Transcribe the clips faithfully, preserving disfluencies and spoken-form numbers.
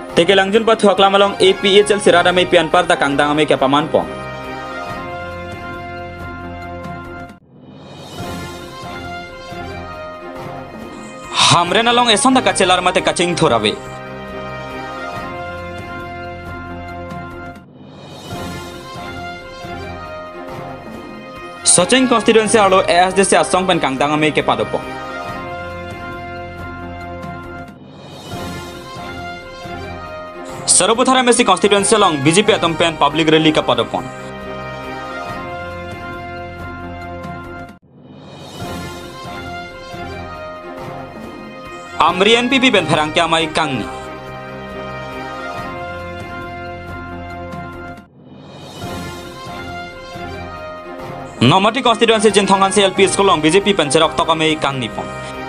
Teke langjun pa thuak lamalong A P H L sirada may pian parta kangdang may kapaman pong. Hamre nalong eson da kacelar mate kacing thorabe. Soceng constituency alo A S D se asong pen kangdang may ke padopo. Saruputara Messi constituency along B J P atom pen public rally ka padopon. Amri N P P pen pherang kya mai kangni. Nomati constituency jinthongan se L P school long B J P pen serok tok mai kangni pon.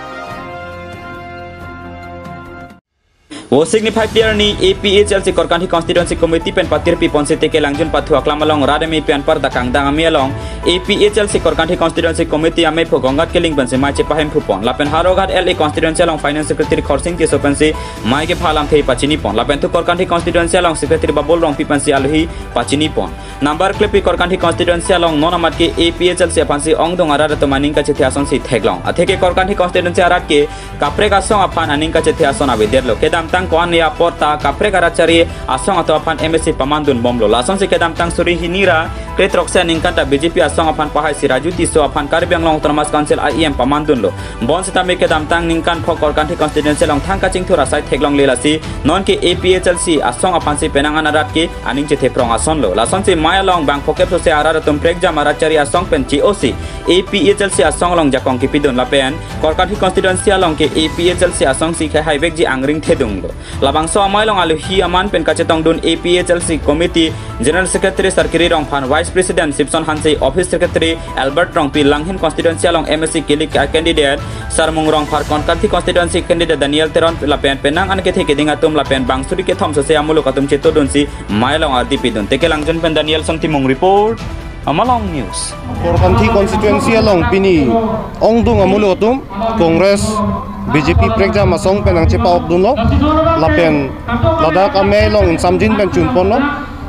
Wo signify clear ni A P H L si Korkanthi constituency committee pen patir pi ponse teke langjun pathu aklamalong rademi pen par dakang dang ami along A P H L si Korkanthi constituency committee ame phogongat keling pense mai che pahem phupon lapen harogat L A constituency along finance secretary khorsing ke sopense mai ke phalam thei pachini pon lapen tu Korkanthi constituency along secretary babol rong pi pense alhi pachini pon number clip pi Korkanthi constituency along non amat ke A P H L se pansi ong dong arar to maning ka chethiason si theglong atheke Korkanthi constituency arat ke kapre ka song apan aning ka chethiason abederlo kedam kuan ya porta kapre karacari asong atau apan M S C pamandun bomlo lason se kedam tang suri hinira kretroksa ningkanta B J P asong apan pahai sirajuti so apan karbiang long termas council I E M pamandun lo bon setame kedam tang ningkan phokor kanthi constituency long thang kaching thura sai theglong lelasi non ke A P H L C asong apan se penangan arat ke aning che theprong ason lo lason se maya long bang phokep so se arar tum prek jam arachari asong pen G O C A P H L C asong long jakong ki pidun lapen korkanthi constituency long ke A P H L C asong si khai haibek ji angring thedung lo labang so amai long alu hi aman pen kachetong dun A P H L C committee general secretary sarkiri rong phan vice president Sipson Hansei office secretary Albert rong pi langhin constituency long M S C kilik candidate sarmung rong phar Korkanthi constituency candidate Daniel Teron lapen penang an ke theke dinga tum lapen bangsuri ke thom so se amulu katum cheto dun si mai long ardi pidun teke langjun pen Daniel song timung report Amalong News. Korkanthi constituency along pini ongdung amulu katum Congress B J P prekja masong penang chepa okdun lo lapen ladak ame long samjin pen chunpon lo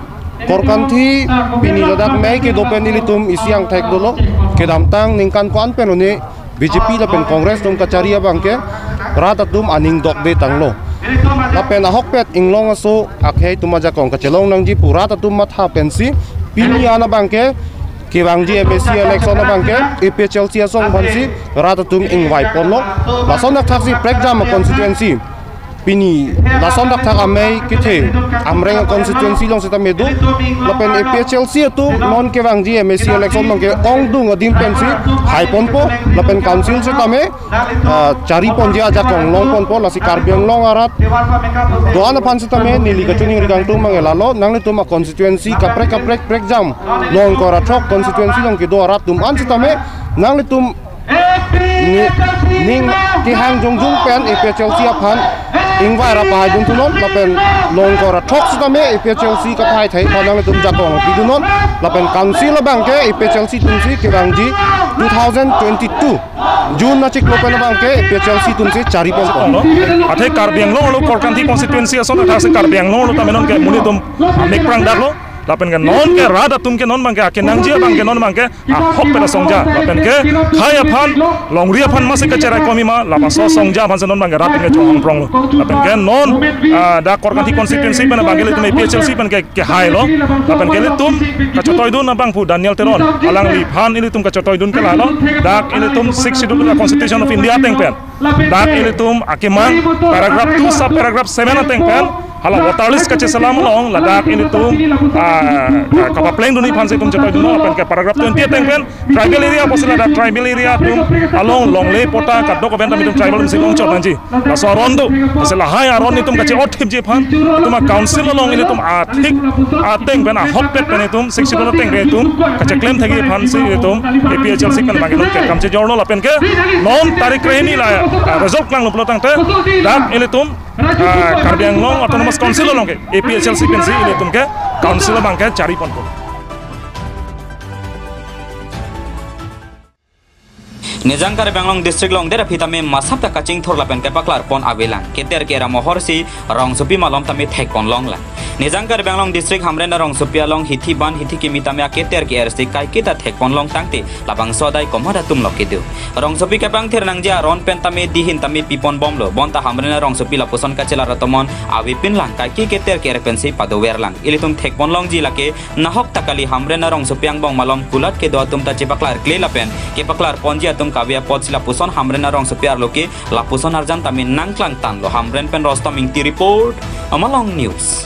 Korkanthi pini ladak me ke dopen ilitum isiang thek dolo kedam tang ningkan kuan pen oni B J P lapen Congress tum kacaria bangke ratatum aning dok de tanglo lapen ahok pet inglong aso akhei tumaja kong kachelong nangji pura tatum matha pensi pini ana bangke Kibangji M S C election na bangke A P H L C asong bansi ratatum ingwai ponlo lason dak taksi prekjam constituency pini lason dak thak amei kithe amreng constituency long sita medu lapen A P H L C tu non kibangji M S C election nong ke ongdung adim pensi hai ponpo lapen council sita me cari ponja aja kong long ponpo lasi karbiang long arat doana pan sita me nili kacuning rigang tung mangelalo nang litum a constituency kaprek kaprek prekjam long korathok constituency long ke do arat tum an sita me nang litum ning ki hang jong jong pen A P H L C aphan ingwai ra pai jong tunon lapen long ko ra thok sta me A P H L C ka pai thai phanang le tum jakong pidunon lapen council bangke A P H L C tumsi ke bangji two thousand twenty-two June na chik lopen bangke A P H L C tumsi chari pon pon athe karbiang lo lo Korkanthi constituency ason ta se karbiang lo lo tamenon ke muni tum mek prang dar lo lapen ke non ke rada tum ke non bangke ake nangjia bangke non bangke a hok pela songja lapen ke khaya phan longria phan ma se ke cherai komi ma lapa so songja phan se non bangke rat ke chong prong lo lapen ke non da Korkanthi constituency pen bangke le tum A P H L C pen ke ke hai lo lapen ke le tum ka chotoi dun na bang pu Daniel Teron alang li phan ini tum ka chotoi dun ke la lo dak ini tum six schedule of constitution of India teng pen dak ini tum akiman paragraph two sub paragraph seven teng pen hala watalis kace salam long ladak ini tum kapa pleng duni phanse tum chapa duno pen ke paragraph twenty teng pen tribal area posila da tribal area tum along longle pota kaddo ko benta mitum tribal sim long chot nanji la so rondo posila hai aron ni tum kace othip je phan tuma council long ini tum athik ateng pen a hok pet pen tum sixty dollar teng re tum kace claim thagi phan se tum A P H L C pen bangi non ke kamche jorno la pen ke non tarik re ni la result lang lo tang te dak ini tum karbiang long autonomous council long ke A P H L C pen si ini tum ke council bangke cari pon Nizang Karbi Anglong district long dera pitame masap ta kaching thor lapen kepaklar pon abelang keter kera mohor si rong supi malom tame thek pon long la Nizang Karbi Anglong district hamrena rong supia long hithi ban hithi kimi tame keter ke ersi kai kita thek pon long tangte labang sodai komada tum lokidu rong supi kepang ther nangja ron pen tame dihin tame pipon bomlo bonta hamrena rong supi lapuson kachela ratomon awi pin lang kai ki keter ke erpensi padower lang ilitum thek pon long ji lake nahok takali hamrena rong supiang bong malom kulat ke do tum ta chepaklar kle lapen kepaklar ponji atum kabia pot sila puson hamren arong sepiar loki lapuson arjan tamin nangklang tan lo hamren pen rostom ing ti report amalong news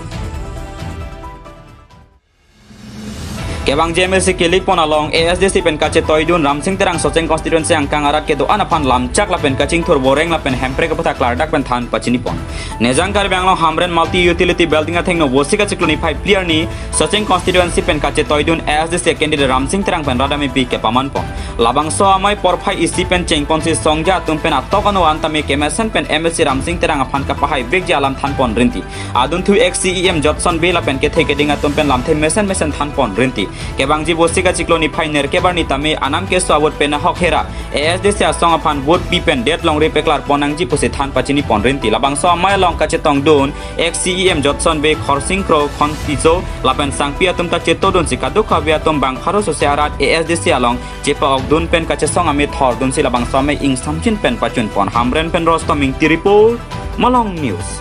Kebang J M C Kilik pon along A S D C pen kace toidun Ramsing terang soceng constituency ang kangarat ke do anapan lamcak lapen kacing thur boreng lapen hempre ke pata klardak pen than pachini pon Nezang Karbi Anglong hamren multi utility building atheng no wosika cikloni five player ni soceng constituency pen kace toidun A S D C candidate Ramsing terang pen radami pi ke paman pon labang so amai porphai isi pen cheng pon si songja tum pen atokano antame kemesen pen M S C Ramsing terang apan kapahai beg jalam than pon rinti adun thu X C E M Johnson be lapen ke theke dinga tum pen lamthe mesen mesen than pon rinti Kebang ji bosika cikloni phainer kebar ni tame anam ke swabot pena hok hera A S D C asong apan vote pipen det long re peklar ponang ji pusi than pachini pon rinti labang so amai long kache tong don X C E M Johnson be khorsing pro khon tizo lapen sangpia tum ta cheto don sikadu khabia tum bang kharo so searat A S D C along jepa ok dun pen kache song ame thor dun sila bang so ame ing samchin pen pachun pon hamren pen rostom ing ti report malong news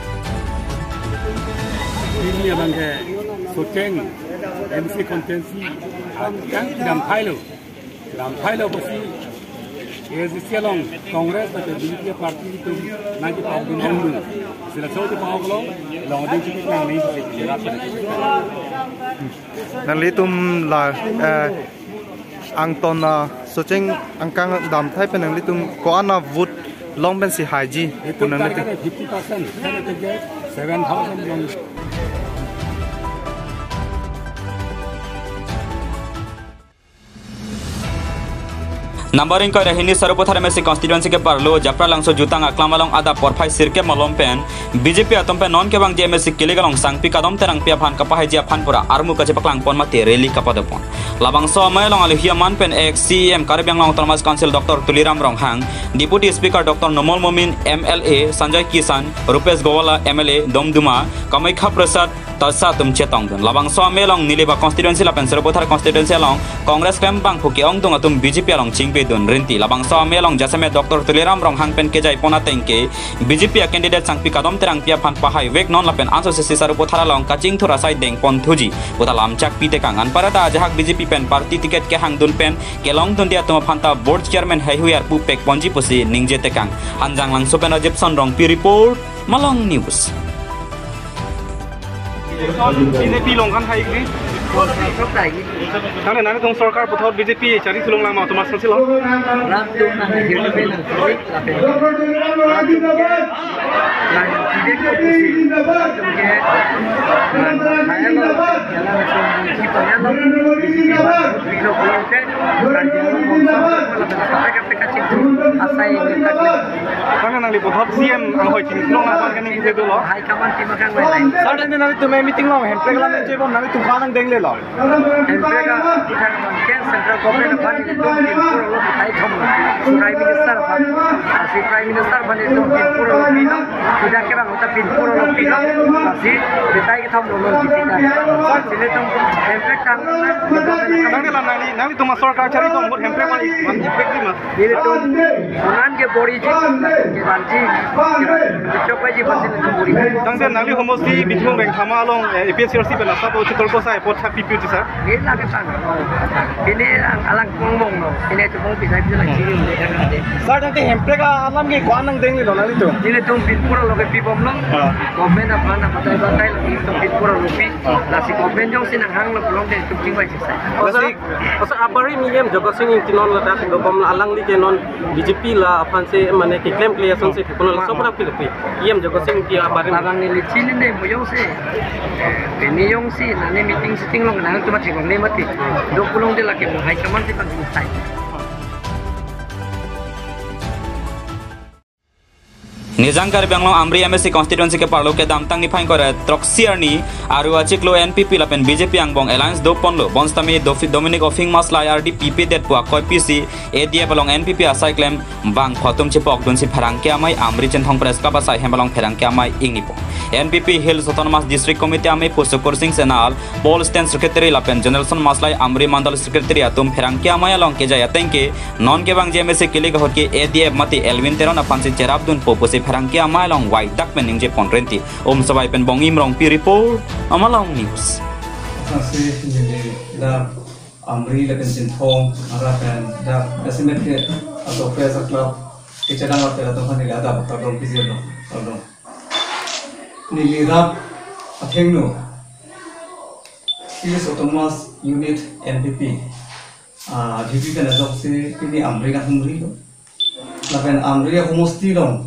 ini abang ke soceng M C kontensi yang dalam Thailand dalam Thailand pasti A S D C long Kongres atau B J P parti itu nanti pak gunung dulu sila sahaja pak long long ada cukup yang ni Nanti tum la angton na soceng angkang dam Thai pen nanti tum ko ana vote long ben si haji itu nanti fifty percent seven thousand long Numbering kau dah ini serupa thara mesi constituency ke parlo japra langsung jutang aklam along ada porfai sirke malom pen B J P atom pen non ke bang J M C Kilik along sangpi kadom terang pia phan kapahai jia phan pura armu kace paklang pon mate rally kapadopon labang so amai long alihia man pen X C E M Karbi Anglong Autonomous Council Doctor Tuliram Ronghang Deputy Speaker Doctor Nomol Momin M L A Sanjay Kisan Rupesh Gowala M L A Domduma Kamaikha Prasad Tasa tum chetong dun labang so amai long nileba constituency lapen serupa thara constituency along Congress kem bang phuki ong tung atum B J P along chingpe dun rinti labang so amelong jasame Doctor Tuliram Ronghang pen kejai pona tengke B J P candidate sangpi kadom terang pia phan pahai wek non lapen anso sesi sarupo thara long kaching thura sai deng pon thuji puta lamchak pite kangan parata jahak B J P pen party ticket ke hang dun pen kelong dun dia tuma phanta board chairman hai huyar pu pek ponji pusi ningje tekang hanjang lang so pen Jepson rong pi report malong news B J P longkan hai ini Nane nane tong sarkar puthot B J P chari thulong lama tomar sansil ho ram tu nang hiru pe nang koi lapen nang tidak ko pusi tumke nang lo jala mesin ki panya lo bilo kulote ranjang mo lapen sampai ke kacing asai dekat Nane nang li puthot C M ang hoi chini thulong lama kan ni ke dolo hai kaman ti makan mai lain Sare nane nane tume meeting lo hen pregla nang jebon nane tu khanang dengle lo Entrega ikan bangke central government fund itu impur lo hai thom prime minister fund asi prime minister fund itu impur lo pino tidak ke bang uta impur lo pino asi betai ke thom lo jitika sile tum entrega kang Nane la nani nani tuma sarkar chari ko mot hen pregla man pregli ma ile tum unan ke bori ji ke banji chopai ji basin tum bori Tangse nali homosi bitmong beng thama along A P S C R C pe nasa po chitol ko sai pot happy pu sir ini lagi sang ini alang ngomong no ini cuma bisa bisa lagi Sir nanti hen pregla alam ge kwanang dengle lo nali tu ini tum pinpura lo ke pipom long komen apa na patai patai lagi tum pinpura lo pi nasi komen jong sinang hang lo belum deh tum tinggal sisa Osa osa abari miyem Jagad Singh in tinon la dak gom alang li kenon B J P la apan se mane ki claim creation se kono la sopra pi pi yem Jagad Singh ki abari alang ni licin ni mo jong se ini jong si nani meeting sitting long nang tu mati gong ni mati dok pulong de laki mo hai kaman ti pang sai Nizang Karbianglong Amri M S C constituency ke parlo ke damtang ni fain kore Troxier ni aru achiklo N P P lapen B J P angbong alliance do ponlo bonstami dofi Dominic Offing Masla R D P P det puak koi P C A D F along N P P asai claim bang khotum chipok dun si pharangke amai Amri chenthong press ka basai hembalong pharangke amai ingnipo N P P Hills Autonomous District Committee amai Pusukur Singh Senal Ball Stand Secretary lapen Generalson Maslai Amri Mandal Secretary atum pharangke amai along ke jaya tengke non ke bang J M S C kili hot ke A D F mati Elvin Teron apan si cerap dun popose pharangke amai along white duck pen ningje ponrenti om sabai pen bong imrong pi report amalong news Masih jadi dah Amri lepen cinthong arapan dah esimet ke atau pesa club kecadang atau atau kan ada apa kalau pisir lo kalau ni lirap athengno Hills Autonomous Unit N P P ah D P P kan ada opsi ini Amri kan Amri lo lepen Amri aku mesti dong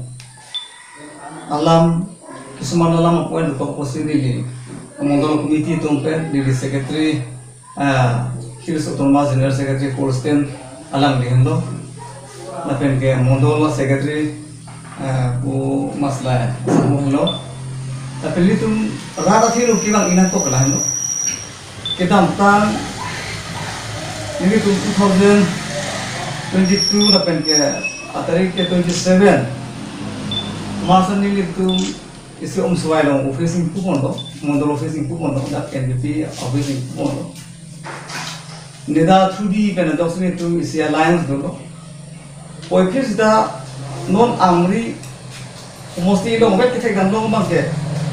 alam kesuman alam apa yang lupa posisi ini Mongol Committee Tongpen di Secretary Hills Autonomous General Secretary Polsten alam dihendo lapen ke Mongol Secretary bu Masla Mongol tapi itu rata thiru kilang inak ko kalah no kita amtan ini tu two thousand twenty-two lapen ke atari ke twenty-seven masa ni itu isi om suai long officing pupon do mondol officing pupon do da N P P officing pupon do neda thudi pen do sini tu isi alliance do office da non Amri mesti lo ngat kita dan lo bangke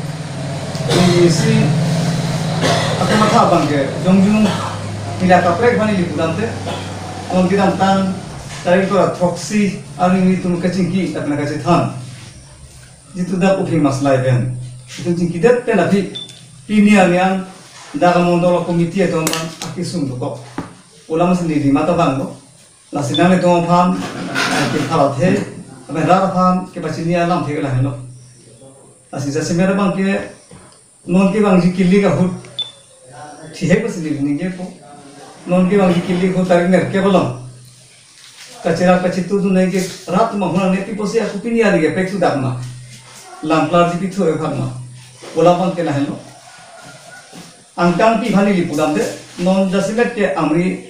isi akan mata bangke jongjung tidak kaprek bani di budante non kita tan tarik to proxy ari itu kecingki tak nak kasih than jitu dah uping masalah event itu jingkidat penapi pinian yang dalam mondol komite itu orang akisum tu kok ulama sendiri mata bang kok nasi nane tu orang paham kita kalau teh apa rara paham kita sini alam teh lah hello nasi jasa mereka bang ke non ke bang jikili ka hut tihe pas sendiri ni ke kok non ke bang jikili hut tarik ner ke belum kacira kacitu tu naik ke rat mahuna nepi posi aku pinian ni ke pek sudah mah lamplar di pitu ekarma, ulapang kena hello. Angkang pi bani di pulang de, non jasimet ke Amri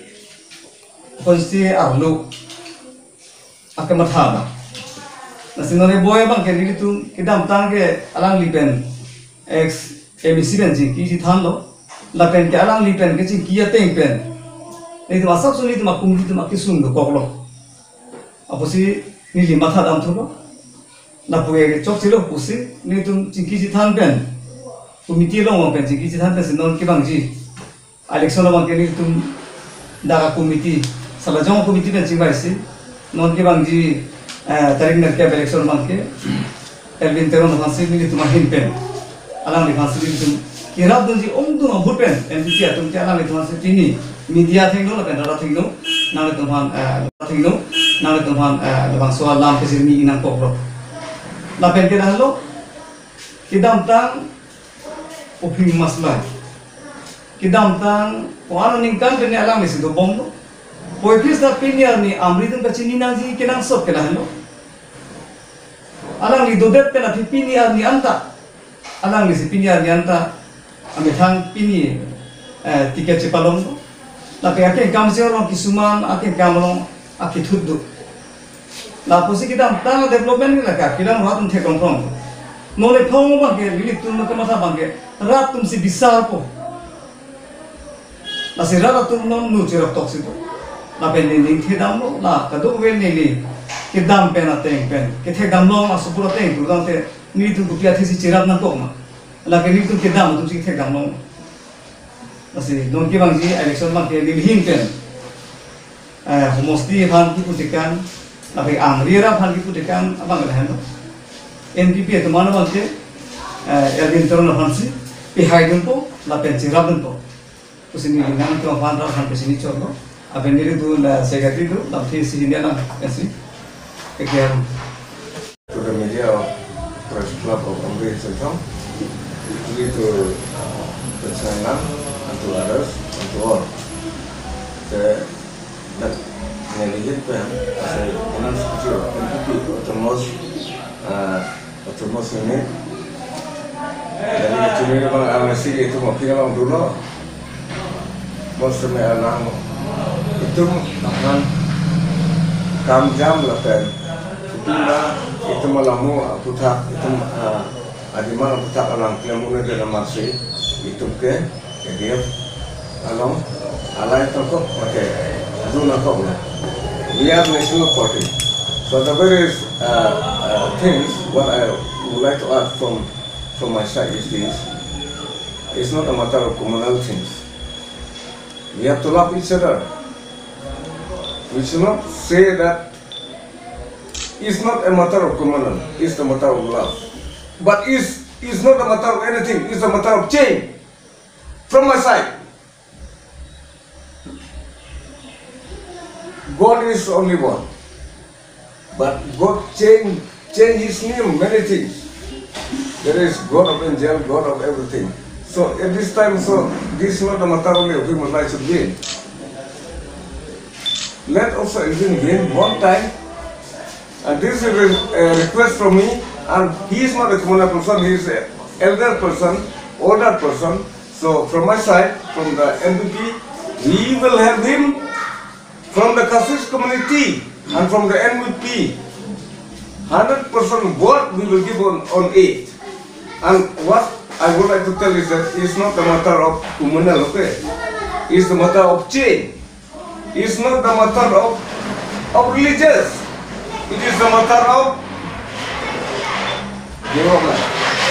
konsti arlo, akan mathana. Nasi nore boy bang ke ni tu kita amtang ke alang lipen ex emisi benji kisi than lo, lapen ke alang lipen ke cing kia teng pen. Ini tu masak suni tu makum tu makisung do koklo. Apa sih ni lima thad am tu lo? Na puye chok silo pusi ni tum cingki si than pen komite lo pen cingki si than pen non ki bang ji election lo bang ke ni tum daga komite sala jong komite pen cingbai si non ki bang ji tarik ner ke election bang ke Elvin Teron phansi ni tum hin pen alang ni phansi ni tum kirab dun ji om du no pen N P P tum ke alang ni phansi tini media thing lo pen ra thing lo na le tum phan thing lo na le tum phan bang so lam ke mi inang pok lo lapen ke dah lo kidam tang uping masalah kidam tang koano ningkan kene alang ni sido bom lo poipis da piniar ni Amri tum kachini naji kenang sop ke dah lo alang ni dodet pe na piniar ni anta alang ni si piniar ni anta ame thang pini tiket cepalong lo lapen ake kam se orang kisuman ake kamlong ake thuddu la posi kita tang development ni laka kita mau tum thek kontrong nole phong bang ke lilit tum ke masa bang ke rat tum si bisar po la si rat tum non nu cherok tok si to la pen ni thi dam lo la ka do wen ni li ke dam pen na teng pen ke thek dam lo ma su pura teng tu dam te ni tu ku pia thi si cherap na ko ma la ke ni tu ke dam tu si thek dam lo la si non ke bang ji election bang ke li hin pen eh homosti han ki putikan tapi Amri ra phan ki putekan abang lah no N P P itu mana bang ke Elvin Teron phansi pi haidun po la pensi rabun po usini nang to phan ra phan pesini chorlo aben ni tu la secretary tu la thi si ni na pensi ke kya to the media of press club of Amri Selcom to the channel and to others and to all the that Nelihin pen, saya dengan setuju, N P P autonomous autonomous unit. Jadi curi bang amnesti itu mau pilih bang dulu. Maksudnya anak itu akan kam jam lapen. Itulah itu malamu putak itu adiman putak alang kelamun dari masih itu ke dia along alai toko pakai dulu kau. We are national party. So the various uh, uh, things what I would like to add from from my side is this: it's not a matter of communal things. We have to love each other. We should not say that it's not a matter of communal; it's a matter of love. But it's it's not a matter of anything; it's a matter of change. From my side, God is only one. But God changed change His name many things. There is God of angel, God of everything. So at this time, so this is not a matter only of human life should gain. Let also even gain one time. And this is a request from me. And he is not a communal person; he is an elder person, older person. So from my side, from the N P P, we will have him. From the Kasich community and from the N P P, one hundred percent vote we will give on, on it. And what I would like to tell is that it's not a matter of communal, okay? It's the matter of change. It's not the matter of, of religious. It is the matter of development.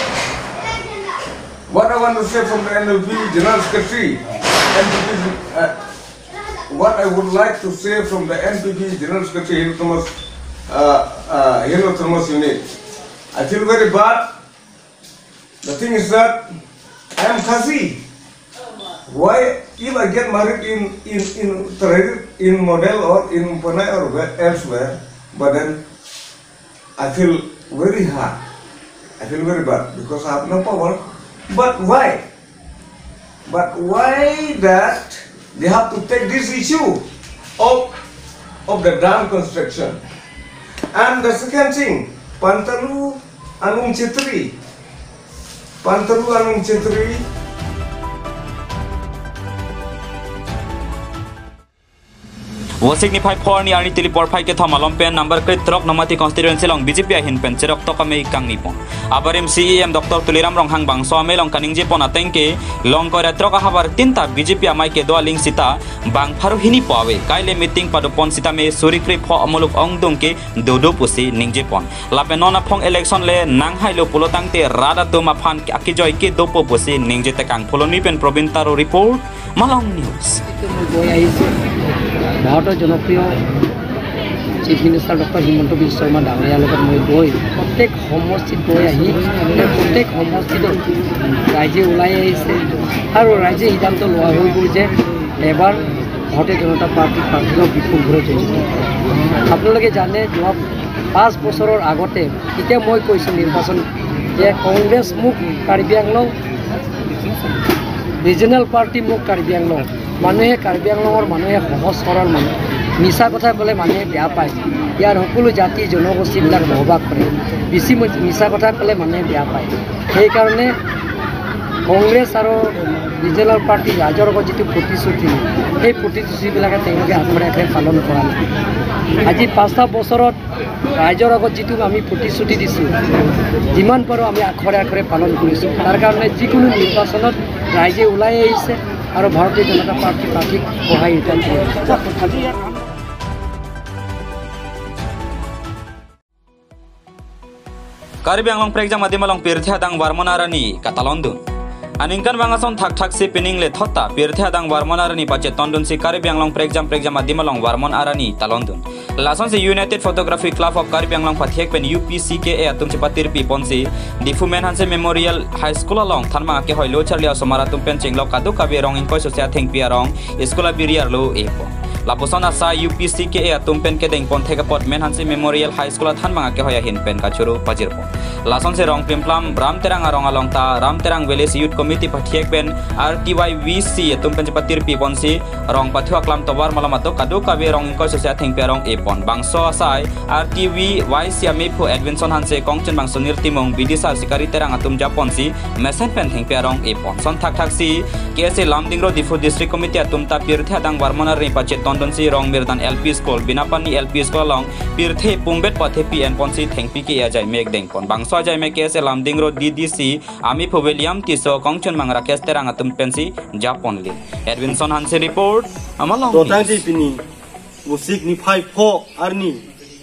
What I want to say from the N L P General Secretary, N P P, uh, what I would like to say from the N P P General Secretary, Thomas, uh, uh, Thomas Unit, I feel very bad. The thing is that I am Kazi. Why, if I get married in in in in model or in Panay or elsewhere, but then I feel very hard. I feel very bad because I have no power. But why? But why that? They have to take this issue of, of the dam construction. And the second thing, Pantalu Anung Chitri. Pantalu Anung Chitri. Wasik ni pai por ni ani tilipor pai ke thama lompen number krit trok nomati constituency long B J P hin pen cherok to kame kang ni pon abarim C E M Doctor Tuliram rong hang bang so ame long kaning je pon atengke long kore trok habar tinta B J P amai ke doa ling sita bang pharu hini pawe kaile meeting pado pon sita me surikri pho amuluk ong dong ke dodo pusi ning je pon lape nona phong election le nang hailo polotang te rada do ma phan ke aki joy ke dopo pusi ning je te kang pholoni pen Probin Taro report Malong News. ভারতের জনপ্রিয় chief minister doctor Himanta বিশ্ব শৰ্মা ডাঙৰীয়াৰ লগত মই গৈ প্ৰত্যেক সমষ্টিত গৈ আহি প্ৰত্যেক সমষ্টিত ৰাইজে ওলাই আহিছে আৰু ৰাইজে সিদ্ধান্ত লোৱা হৈ গ'ল যে এবাৰ ভাৰতীয় জনতা পাৰ্টি প্ৰাৰ্থীক বিপুল ভোটে জয়যুক্ত আপোনালোকে জানে যোৱা পাঁচ বছৰৰ আগতে এতিয়া মই কৈছোঁ নিৰ্বাচন যে কংগ্ৰেছ মোক কাৰ্বি আংলং ৰিজনেল পাৰ্টি মোক কাৰ্বি আংলং মানুহে কাৰ্বি আংলঙৰ মানুহে সহজ সৰল মানুহ মিছা কথা ক'লে মানুহে বেয়া পায় ইয়াৰ সকলো জাতি জনগোষ্ঠীবিলাক বসবাস কৰে বেছি মিছা কথা ক'লে মানুহে বেয়া পায় সেইকাৰণে কংগ্ৰেছ আৰু ৰিজনেল পাৰ্টি ৰাইজৰ লগত যিটো প্ৰতিশ্ৰুতি সেই প্ৰতিশ্ৰুতিবিলাকে তেওঁলোকে আখৰে আখৰে পালন কৰা নাই আজি পাঁচটা বছৰত ৰাইজৰ আগত যিটো আমি প্ৰতিশ্ৰুতি দিছোঁ যিমান পাৰোঁ আমি আখৰে আখৰে পালন কৰিছোঁ তাৰ কাৰণে যিকোনো নিৰ্বাচনত ৰাইজে ওলাই আহিছে আৰু ভাৰতীয় জনতা পাৰ্টি প্ৰাৰ্থীক সহায় ৰিটাৰ্ণ কৰিছে Karbi anglong prekjam adi malong pirthya dang warmonarani katalondun aningkan bangason thak thak si pining le thota pirthya dang warmonarani pache tondun si Karbi anglong prekjam prekjam adi malong warmon arani talondun lason si United Photography Club of Karbi anglong pathiek pen U P C K A atum chipatir pi ponsi difumen hanse Memorial High School along thanma ke hoilo charlia somaratum pen chinglok kadu kabe rong inkoi sosia theng piarong school biriar lo epo Lapuson asa U P C K A atum pen ke deng pon theka pot men hanse Memorial High School thanma ke hoya hin pen kachuru pajirpo lason se rong pimplam ram terang arong along ta ram terang village youth committee pathiek ben R T Y V C tum pen patir pi ponsi rong pathua klam tobar malamato kadu kabe rong ko sosia thengpe rong e pon bangso asai R T V Y C ame phu advenson hanse kongchen bangso nirtimong bidisa sikari terang atum japonsi mesen pen thengpe rong e pon son thak thak si K S A Lamdingro Difu district committee atum ta pirthe adang warmona re pache tondon si rong mirdan L P school binapani L P school long pirthe pungbet pathe P N ponsi thengpi ki ajai mek deng pon bangso ajai mek K S A Lamdingro D D C ami phu William Tiso kongchen mangra kes terang atum pensi Japon li Edwinson Hanse report amalong totang ti pini musik ni phai pho arni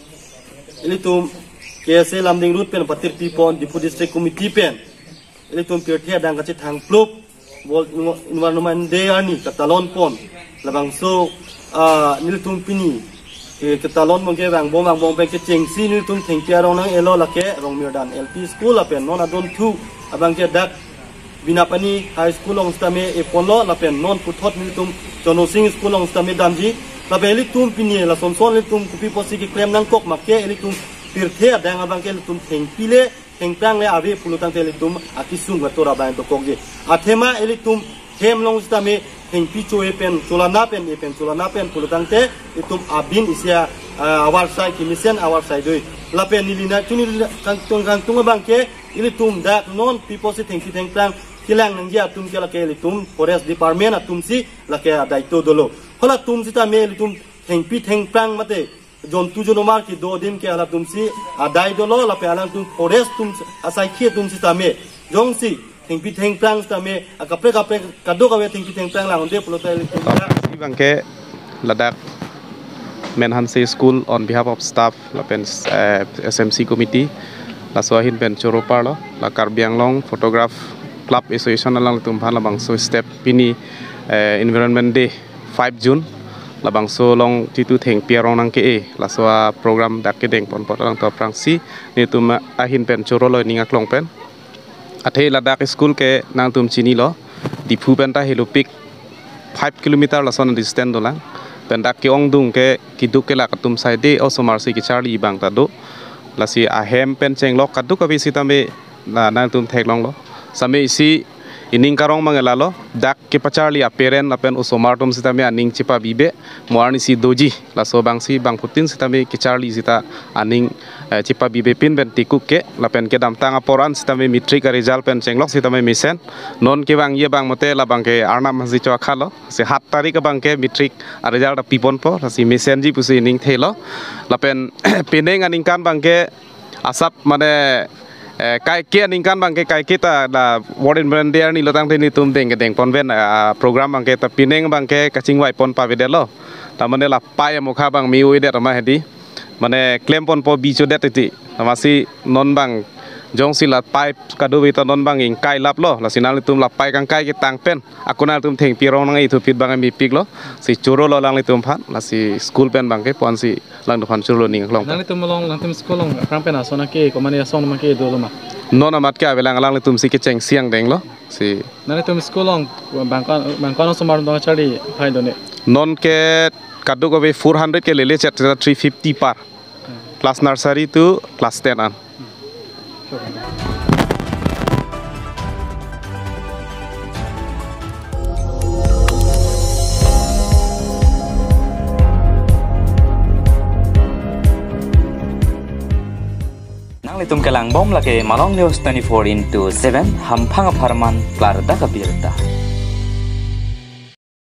elitum K S A Lamdingro pen patir pi pon Difu district committee pen elitum pirthe adang ka thang plup World Environment Day ani katalon pon labang so nilitum pini katalon mongke bang bom bang bom pe ke chengsi nilitum thengpia rong nang elo lake rong mirdan L P school apen non adon thu abang ke dak binapani high school ong stame e ponlo lapen non puthot nilitum jono sing school ong stame damji lape elitum pini la son son nilitum kupi posi ke klem nang kok makke elitum pirthe adang abang ke elitum thengpile Tengpang le abe pulutang teletum akisung gatora bayan tokogje. Athema elitum hem long stame tengpi choe pen cholana pen pen cholana pen pulutang te itum abin isya awar sai kimisen awar sai doi. Lapen nilina tuni kantong kantong bangke elitum dak non people si tengpi tengpang kilang nangja atum ke lake elitum forest department atum si lake daito dolo. Hola tum si tame elitum tengpi tengpang mate John tu jono mar ki do din ke ala tum si adai dolo la pe alang tum forest tum asai khie tum si tame jong si thengpi thengplang tame akapre kapre kado kawe thengpi thengplang lang onde pulota si bangke ladak Menhanse school on behalf of staff la pen uh, S M C committee la swahin pen choropar lo la Karbianglong photograph club association lang tum bhan la bang so step pini uh, environment day five June labang so long titu theng pierong nang ke e la so program dak ke deng pon pot lang to prangsi ni tum ahin pen choro lo ninga klong pen athe la dak school ke nang tum chini lo Difu pen ta helopik five kilometer la son distance do lang pen dak ke ong dung ke kiduk ke la katum sai de o somar si ki charli bang ta do la si ahem pen cheng lok kaduk ka bi sitame na nang tum thek long lo same si ining karong mangelalo dak ke pacharli aperen apen usomartum sitame aning chipa bibe moarni si doji la so bangsi bang putin sitame kicharli sita aning chipa bibe pin ben tikuk ke lapen ke dam tanga poran sitame mitrik result pen chenglok sitame misen non ke bang ye bang mote la bang ke arna masji chwa khalo se hat tarik bang ke mitrik result pipon po si misen ji pusi ining thelo lapen pineng aning kan bang ke asap mane kai kia ningkan bang ke kai kita da warden brandier ni lotang ni tum deng deng pon ben program bang ke ta pineng bang ke kaching wai pon pa vedelo ta mane la pai mukha bang mi ui det ma hedi mane claim pon po bi chodet ti tamasi non bang jong silat pai kadu wi ta non bang ing kai lap lo la sinal tum la pai kang kai ke tang pen akuna tum theng pirong nang i thu pit bang mi pik lo si choro lo lang li tum phan la si school pen bang ke pon si lang du phan choro ning klong nang tum long lang tum school long prang pen asona ke ko mane asona ma ke do lo ma non amat ka belang lang li tum si ke cheng siang deng lo si nang tum school long bang kan bang kan so mar dong chari phai do ne non ke kadu ko be four hundred ke lele chat three fifty par class nursery to class ten an Litum kelang bom lagi malong news twenty-four into seven hampang aparman klar da kabirta.